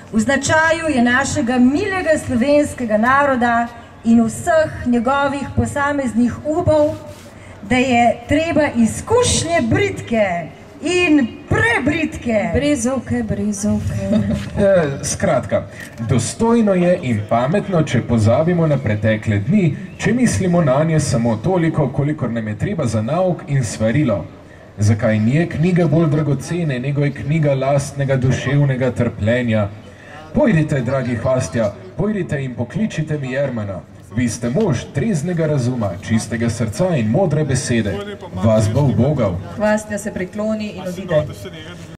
V značaju je našega milega slovenskega naroda in vseh njegovih posameznih upov, da je treba izkušnje bridke in prebridke. Brezovke. Skratka, dostojno je in pametno, če pozabimo na pretekle dni, če mislimo nanje samo toliko, kolikor nam je treba za nauk in svarilo. Zakaj ni knjiga bolj dragocene, nego je knjiga lastnega duševnega trpljenja? Pojdite, dragi Hvastja, pojdite in pokličite mi Jermana. Vi ste mož treznega razuma, čistega srca in modre besede. Vas bo ubogal. Hvastja se prikloni in odide.